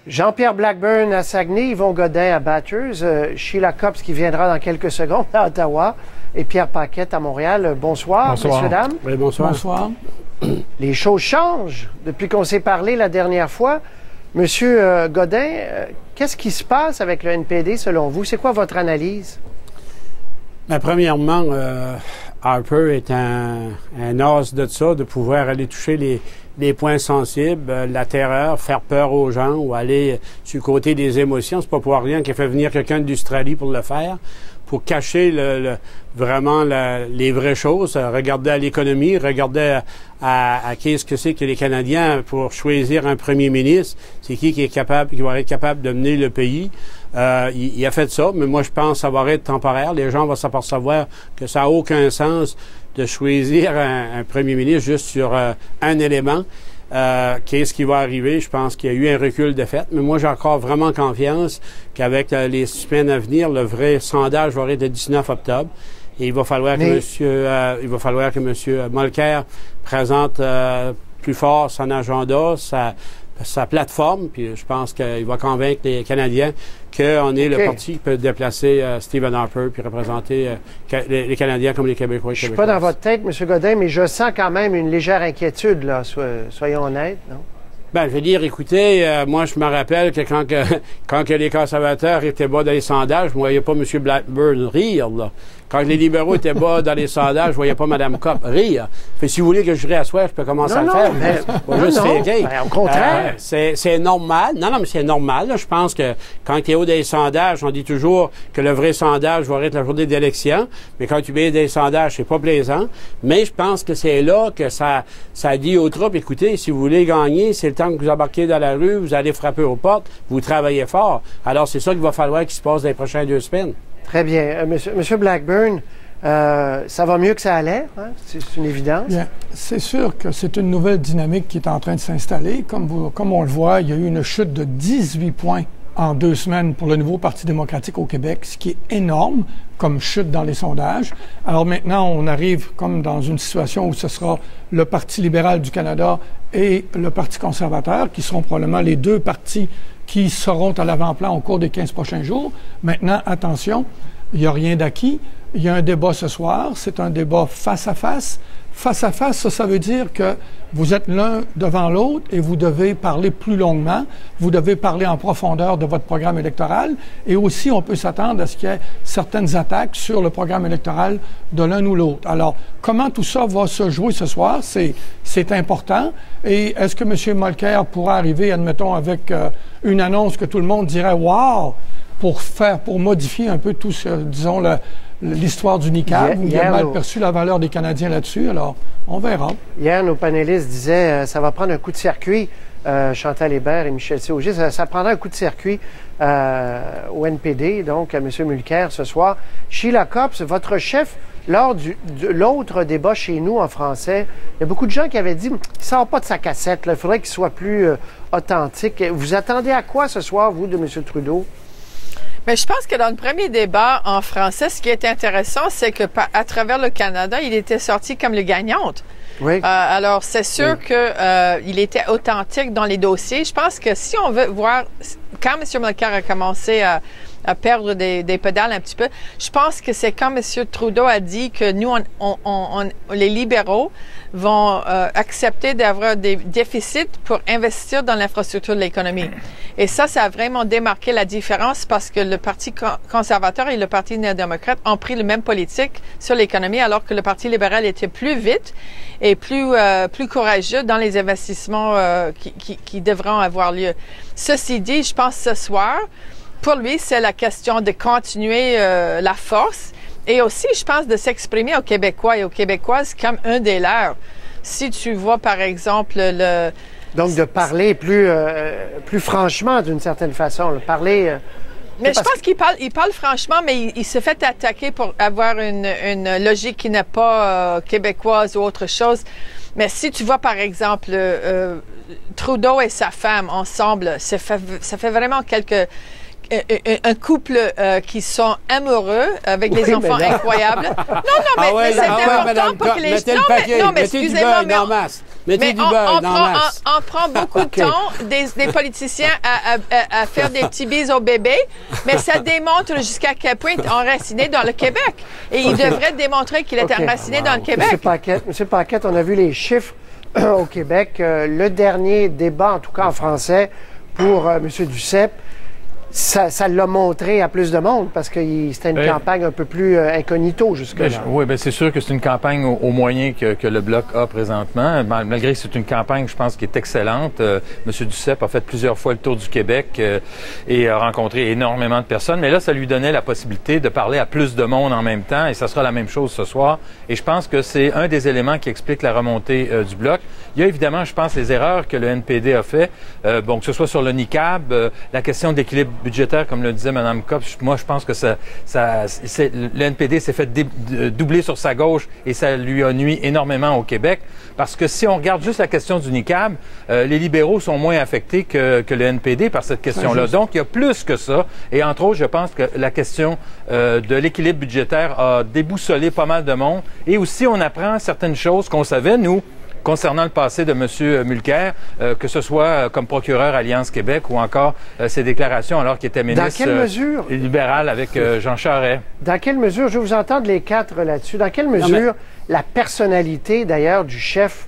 Jean-Pierre Blackburn à Saguenay, Yvon Godin à Bathurst, Sheila Copps qui viendra dans quelques secondes à Ottawa et Pierre Paquette à Montréal. Bonsoir, messieurs, dames. Oui, bonsoir. Bonsoir. Les choses changent depuis qu'on s'est parlé la dernière fois. Monsieur Godin, qu'est-ce qui se passe avec le NPD selon vous? C'est quoi votre analyse? Ben, premièrement, Harper est un os de ça, de pouvoir aller toucher les points sensibles, la terreur, faire peur aux gens ou aller sur le côté des émotions. C'est pas pour rien qu'il a fait venir quelqu'un d'Australie pour le faire, pour cacher vraiment les vraies choses, regarder à l'économie, regarder à qu'est-ce que c'est que les Canadiens pour choisir un premier ministre, c'est qui est capable, qui va être capable de mener le pays. Il a fait ça, mais moi je pense que ça va être temporaire. Les gens vont s'apercevoir que ça n'a aucun sens de choisir un premier ministre juste sur un élément. Qu'est-ce qui va arriver? Je pense qu'il y a eu un recul de fait, mais moi j'ai encore vraiment confiance qu'avec les semaines à venir, le vrai sondage va être le 19 octobre. Et il va falloir que M. Mulcair présente plus fort son agenda, sa plateforme, puis je pense qu'il va convaincre les Canadiens qu'on est le parti qui peut déplacer Stephen Harper puis représenter les Canadiens comme les Québécois. Je suis pas dans votre tête, M. Godin, mais je sens quand même une légère inquiétude, là, soyons honnêtes, non? Ben, je veux dire, écoutez, moi, je me rappelle que quand les conservateurs étaient bas dans les sondages, je ne voyais pas M. Blackburn rire, là. Quand les libéraux étaient bas dans les sondages, je ne voyais pas Mme Copp rire. Fait, si vous voulez que je rie à soir, je peux commencer à le faire. Au contraire. C'est normal. Non, mais c'est normal. Là. Je pense que quand tu es haut des sondages, on dit toujours que le vrai sondage va être la journée d'élection. Mais quand tu mets des sondages, c'est pas plaisant. Mais je pense que c'est là que ça dit aux troupes, écoutez, si vous voulez gagner, c'est le temps que vous embarquez dans la rue, vous allez frapper aux portes, vous travaillez fort. Alors, c'est ça qu'il va falloir qu'il se passe dans les prochaines 2 semaines. Très bien. Monsieur Blackburn, ça va mieux que ça allait, hein? C'est une évidence. Bien, c'est sûr que c'est une nouvelle dynamique qui est en train de s'installer. Comme on le voit, il y a eu une chute de 18 points en 2 semaines pour le nouveau Parti démocratique au Québec, ce qui est énorme comme chute dans les sondages. Alors maintenant, on arrive comme dans une situation où ce sera le Parti libéral du Canada et le Parti conservateur, qui seront probablement les 2 partis qui seront à l'avant-plan au cours des 15 prochains jours. Maintenant, attention, il n'y a rien d'acquis. Il y a un débat ce soir. C'est un débat face à face. Face à face, ça veut dire que vous êtes l'un devant l'autre et vous devez parler plus longuement. Vous devez parler en profondeur de votre programme électoral. Et aussi, on peut s'attendre à ce qu'il y ait certaines attaques sur le programme électoral de l'un ou l'autre. Alors, comment tout ça va se jouer ce soir? C'est important. Et est-ce que M. Mulcair pourra arriver, admettons, avec une annonce que tout le monde dirait « Wow! » pour modifier un peu tout ce, disons, l'histoire du NICAD, où il a mal perçu la valeur des Canadiens là-dessus. Alors, on verra. Hier, nos panélistes disaient ça va prendre un coup de circuit, Chantal Hébert et Michel Auger, ça prendra un coup de circuit au NPD, donc à M. Mulcair ce soir. Sheila Copps, votre chef, lors de l'autre débat chez nous en français, il y a beaucoup de gens qui avaient dit « il ne sort pas de sa cassette, là, il faudrait qu'il soit plus authentique ». Vous attendez à quoi ce soir, vous, de M. Trudeau? Mais je pense que dans le premier débat en français, ce qui est intéressant, c'est que à travers le Canada, il était sorti comme le gagnante. Oui. Alors, c'est sûr que il était authentique dans les dossiers. Je pense que si on veut voir, quand M. Mulcair a commencé à perdre des pédales un petit peu, je pense que c'est quand M. Trudeau a dit que nous, les libéraux, vont accepter d'avoir des déficits pour investir dans l'infrastructure de l'économie. Et ça a vraiment démarqué la différence parce que le Parti conservateur et le Parti néo-démocrate ont pris le même politique sur l'économie alors que le Parti libéral était plus vite et plus courageux dans les investissements qui devront avoir lieu. Ceci dit, je pense ce soir, pour lui, c'est la question de continuer la force et aussi, je pense, de s'exprimer aux Québécois et aux Québécoises comme un des leurs. Si tu vois, par exemple, Donc, de parler plus franchement, d'une certaine façon. Parler... Mais je pense qu'il parle franchement, mais il se fait attaquer pour avoir une logique qui n'est pas québécoise ou autre chose. Mais si tu vois, par exemple, Trudeau et sa femme ensemble, ça fait vraiment un couple qui sont amoureux avec des enfants incroyables. Non, mais c'est important pour que les... Non, mais excusez-moi, Mettez du beurre dans la masse. On prend beaucoup de temps des politiciens à faire des petits bises au bébé, mais ça démontre jusqu'à quel point il est enraciné dans le Québec. Et il devrait démontrer qu'il est enraciné dans le Québec. Monsieur Paquette, on a vu les chiffres au Québec. Le dernier débat, en tout cas en français, pour M. Duceppe, ça l'a montré à plus de monde parce que c'était une campagne un peu plus incognito jusque-là. Oui, bien c'est sûr que c'est une campagne au moyen que le Bloc a présentement. Malgré que c'est une campagne, je pense, qui est excellente. M. Duceppe a fait plusieurs fois le tour du Québec et a rencontré énormément de personnes. Mais là, ça lui donnait la possibilité de parler à plus de monde en même temps et ça sera la même chose ce soir. Et je pense que c'est un des éléments qui explique la remontée du Bloc. Il y a évidemment, je pense, les erreurs que le NPD a fait. Bon, que ce soit sur le NICAB, la question d'équilibre budgétaire, comme le disait Mme Kopp, moi, je pense que le NPD s'est fait doubler sur sa gauche et ça lui a nui énormément au Québec. Parce que si on regarde juste la question du NICAB, les libéraux sont moins affectés que le NPD par cette question-là. Donc, il y a plus que ça. Et entre autres, je pense que la question de l'équilibre budgétaire a déboussolé pas mal de monde. Et aussi, on apprend certaines choses qu'on savait, nous, concernant le passé de M. Mulcair, que ce soit comme procureur Alliance Québec ou encore ses déclarations alors qu'il était ministre libéral avec Jean Charest. Dans quelle mesure, je vais vous entendre les quatre là-dessus, dans quelle mesure la personnalité d'ailleurs du chef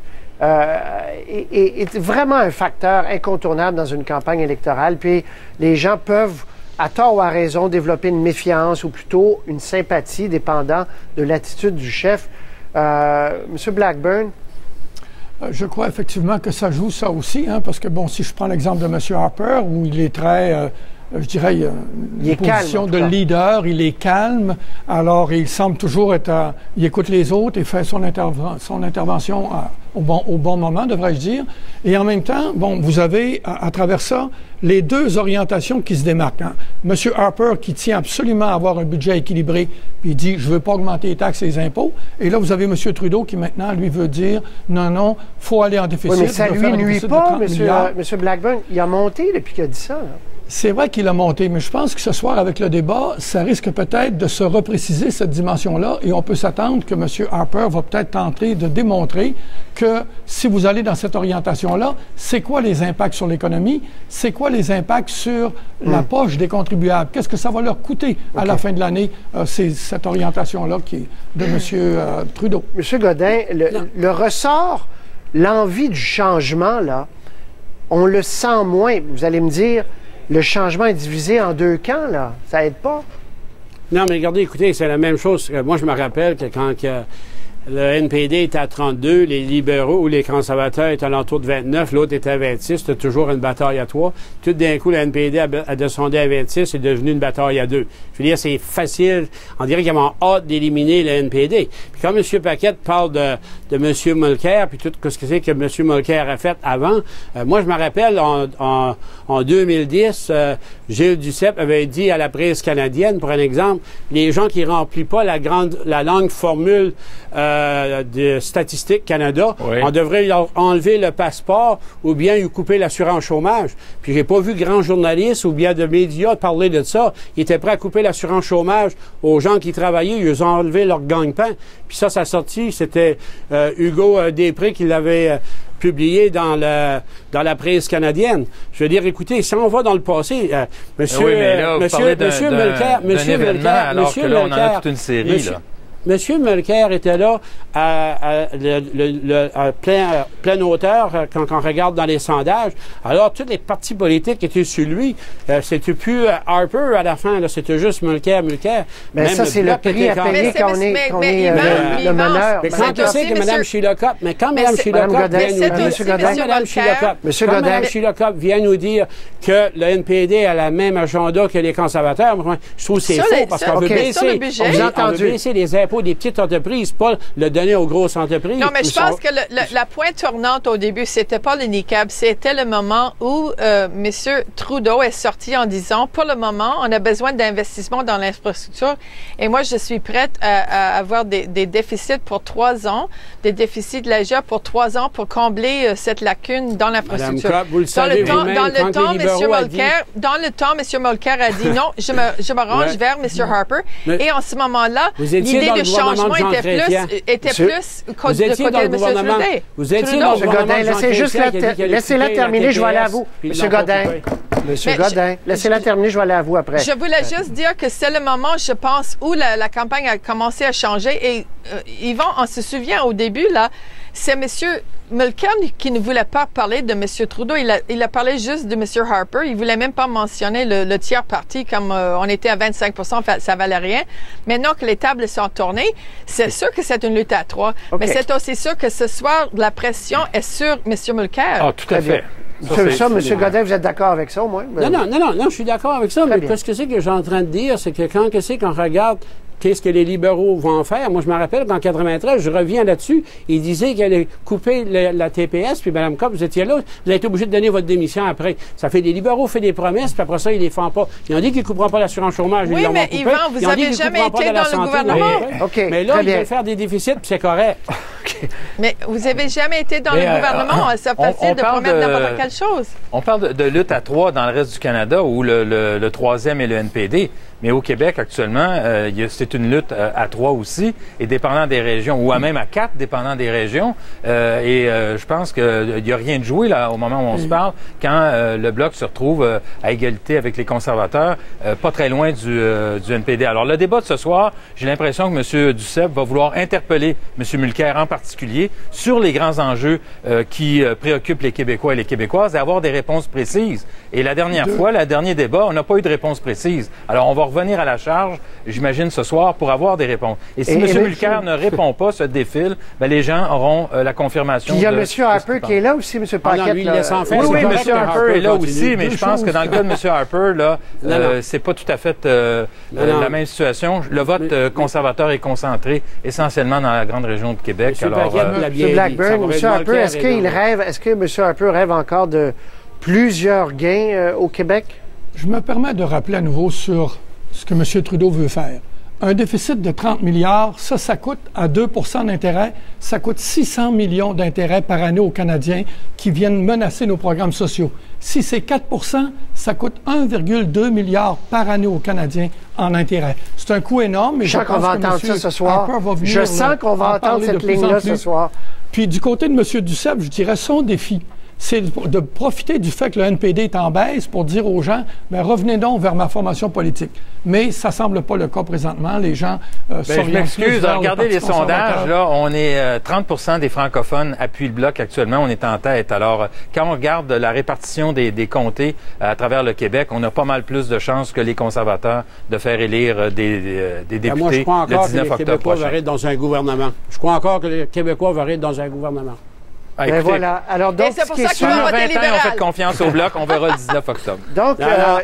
est vraiment un facteur incontournable dans une campagne électorale, puis les gens peuvent, à tort ou à raison, développer une méfiance ou plutôt une sympathie dépendant de l'attitude du chef. M. Blackburn? Je crois effectivement que ça joue ça aussi, hein, parce que, bon, si je prends l'exemple de M. Harper, où il est très, je dirais, une position de leader, il est calme, alors il semble toujours être, il écoute les autres et fait son intervention au bon moment, devrais-je dire. Et en même temps, bon, vous avez, à travers ça, les deux orientations qui se démarquent. Hein. M. Harper, qui tient absolument à avoir un budget équilibré, puis il dit « je ne veux pas augmenter les taxes et les impôts ». Et là, vous avez M. Trudeau qui, maintenant, lui veut dire « non, non, il faut aller en déficit ». Oui, mais ça lui nuit pas, M. Blackburn. Il a monté depuis qu'il a dit ça, là. C'est vrai qu'il a monté, mais je pense que ce soir, avec le débat, ça risque peut-être de se repréciser cette dimension-là et on peut s'attendre que M. Harper va peut-être tenter de démontrer que si vous allez dans cette orientation-là, c'est quoi les impacts sur l'économie? C'est quoi les impacts sur la poche des contribuables? Qu'est-ce que ça va leur coûter à la fin de l'année? C'est cette orientation-là qui est de M. Trudeau. M. Godin, le ressort, l'envie du changement, là, on le sent moins. Vous allez me dire... Le changement est divisé en deux camps, là. Ça aide pas? Non, mais regardez, écoutez, c'est la même chose. Moi, je me rappelle que quand le NPD était à 32, les libéraux ou les conservateurs étaient à l'entour de 29, l'autre était à 26. C'était toujours une bataille à 3. Tout d'un coup, le NPD a descendu à 26, c'est devenu une bataille à 2. Je veux dire, c'est facile. On dirait qu'ils ont hâte d'éliminer le NPD. Puis quand M. Paquette parle de M. Mulcair, puis tout ce que c'est que M. Mulcair a fait avant, moi, je me rappelle, en 2010, Gilles Duceppe avait dit à la presse canadienne, pour un exemple, les gens qui remplissent pas la longue formule de Statistique Canada, on devrait leur enlever le passeport ou bien lui couper l'assurance chômage. Puis j'ai pas vu grand journaliste ou bien de médias parler de ça. Ils étaient prêts à couper l'assurance chômage aux gens qui travaillaient, ils ont enlevé leur gagne-pain. Puis ça a sorti, c'était Hugo Després qui l'avait publié dans la presse canadienne. Je veux dire, écoutez, si on va dans le passé, Monsieur Mulcair, toute une série, là. Monsieur Mulcair était là à pleine hauteur quand on regarde dans les sondages. Alors, tous les partis politiques étaient sur lui. C'était plus Harper à la fin, là, c'était juste Mulcair. Mais ça, c'est le prix à payer quand on est le meneur. Mais quand on sait que Mme Sheila Kopp, Mme Sheila Kopp vient nous dire que le NPD a la même agenda que les conservateurs, je trouve que c'est faux parce qu'on veut baisser les impôts des petites entreprises, pas le donner aux grosses entreprises. Non, mais je pense que la pointe tournante au début, c'était pas le NICAB, c'était le moment où M. Trudeau est sorti en disant, pour le moment, on a besoin d'investissement dans l'infrastructure et moi, je suis prête à avoir des déficits pour 3 ans, des déficits légers pour 3 ans pour combler cette lacune dans l'infrastructure. Madame Kopp, vous le savez vous-même, dans le temps, M. Mulcair a dit non, je me range vers M. Harper et en ce moment-là, l'idée de gouvernement de Jean Chrétien. était plus vous étiez dans le gouvernement. Vous étiez dans le gouvernement de Jean Chrétien. Laissez-la terminer, je vais aller à vous. Monsieur Godin. Monsieur Godin, laissez-la terminer, je vais aller à vous après. Je voulais juste dire que c'est le moment, je pense, où la campagne a commencé à changer. Et Yvon, on se souvient au début, là, c'est M. Mulcair qui ne voulait pas parler de M. Trudeau. Il a parlé juste de M. Harper. Il voulait même pas mentionner le tiers parti comme on était à 25 %, ça valait rien. Maintenant que les tables sont tournées, c'est sûr que c'est une lutte à trois. Okay. Mais c'est aussi sûr que ce soir, la pression est sur M. Mulcair. Ah, tout à fait. Ça, M. Godin, vous êtes d'accord avec ça, au moins? Non, je suis d'accord avec ça. Mais qu'est-ce que c'est que je suis en train de dire? C'est que quand on regarde qu'est-ce que les libéraux vont en faire? Moi, je me rappelle qu'en 93, je reviens là-dessus, ils disaient qu'ils allaient couper la TPS, puis Mme Cobb, vous étiez là, vous avez été obligé de donner votre démission après. Ça fait des libéraux font des promesses, puis après ça, ils les font pas. Ils ont dit qu'ils ne couperont pas l'assurance chômage. Oui, mais Yvan, vous n'avez jamais été dans le gouvernement. Mais là, ils veulent faire des déficits, puis c'est correct. Mais vous n'avez jamais été dans le gouvernement. C'est facile de promettre n'importe quelle chose. On parle de lutte à trois dans le reste du Canada, où le troisième est le NPD. Mais au Québec, actuellement, c'est une lutte à trois aussi, et dépendant des régions, ou à même à quatre, dépendant des régions. Je pense qu'il n'y a rien de joué là au moment où on se parle, quand le Bloc se retrouve à égalité avec les conservateurs, pas très loin du NPD. Alors, le débat de ce soir, j'ai l'impression que M. Duceppe va vouloir interpeller M. Mulcair en particulier sur les grands enjeux qui préoccupent les Québécois et les Québécoises et avoir des réponses précises. Et la dernière fois, le dernier débat, on n'a pas eu de réponse précise. Alors, on va revenir à la charge, j'imagine, ce soir, pour avoir des réponses. Et si M. Mulcair ne répond pas, se défile, ben, les gens auront la confirmation. Puis il y a M. Harper qui est là aussi, M. Paquette. Lui, il laisse en faire. Oui, M. Harper est là aussi, mais je pense que dans le cas de M. Harper, là, c'est pas tout à fait la même situation. Le vote conservateur est concentré essentiellement dans la grande région de Québec. Alors, M. Blackburn, M. Harper, est-ce que M. Harper rêve encore de plusieurs gains au Québec? Je me permets de rappeler à nouveau sur ce que M. Trudeau veut faire. Un déficit de 30 milliards, ça coûte à 2 d'intérêt, ça coûte 600 millions d'intérêts par année aux Canadiens qui viennent menacer nos programmes sociaux. Si c'est 4 ça coûte 1,2 milliard par année aux Canadiens en intérêt. C'est un coût énorme. Mais je sens qu'on va entendre ça ce soir. Je sens qu'on va entendre cette ligne-là ce soir. Puis du côté de M. Duceppe, je dirais son défi, c'est de profiter du fait que le NPD est en baisse pour dire aux gens, bien, revenez donc vers ma formation politique. Mais ça ne semble pas le cas présentement. Les gens je m'excuse, regardez les sondages, là, on est 30 des francophones appuient le Bloc actuellement, on est en tête. Alors, quand on regarde la répartition des comtés à travers le Québec, on a pas mal plus de chances que les conservateurs de faire élire des députés moi, je crois encore le 19 octobre prochain. Que les Québécois vont être dans un gouvernement. Je crois encore que les Québécois vont être dans un gouvernement. Ah, écoutez, voilà. Alors, donc, c'est pour ça qu'ils vont voter libéral. On fait confiance au Bloc. On verra le 19 octobre. Donc,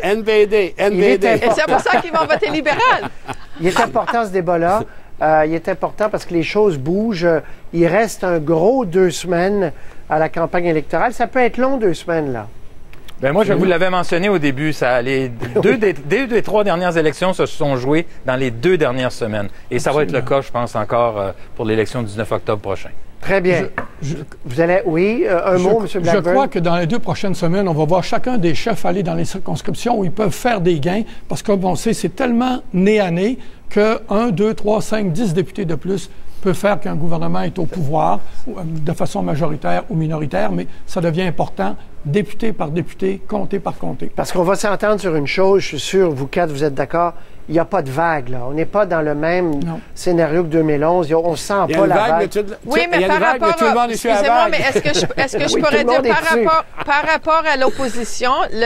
NPD. Et c'est pour ça qu'ils vont voter libéral. Il est important ce débat-là. Il est important parce que les choses bougent. Il reste un gros 2 semaines à la campagne électorale. Ça peut être long, 2 semaines, là. Ben moi, je vous l'avais mentionné au début, les deux des 3 dernières élections se sont jouées dans les 2 dernières semaines. Et ça va être le cas, je pense, encore pour l'élection du 19 octobre prochain. Très bien. Vous allez, oui, un mot, M. Blackburn? Je crois que dans les 2 prochaines semaines, on va voir chacun des chefs aller dans les circonscriptions où ils peuvent faire des gains, parce que, comme on sait, c'est tellement nez à nez que 1, 2, 3, 5, 10 députés de plus peut faire qu'un gouvernement est au pouvoir de façon majoritaire ou minoritaire, mais ça devient important, député par député, comté par comté. Parce qu'on va s'entendre sur une chose, je suis sûr, vous 4, vous êtes d'accord, il n'y a pas de vague, là. On n'est pas dans le même scénario que 2011. On ne sent pas la vague. Oui, mais par rapport excusez-moi, mais est-ce que je pourrais dire par rapport à l'opposition,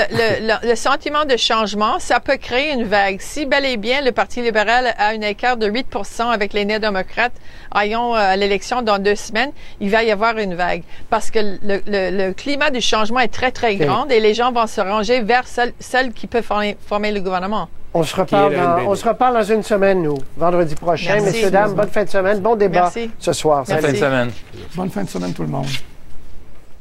le sentiment de changement, ça peut créer une vague. Si bel et bien le Parti libéral a un écart de 8 avec les néo-démocrates, ayons à l'élection dans 2 semaines, il va y avoir une vague. Parce que le climat du changement est très, très grand et les gens vont se ranger vers celles qui peuvent former le gouvernement. On se reparle dans une semaine, nous, vendredi prochain. Merci. Messieurs, dames, bonne fin de semaine. Bon débat ce soir. Bonne fin de semaine. Bonne fin de semaine, tout le monde.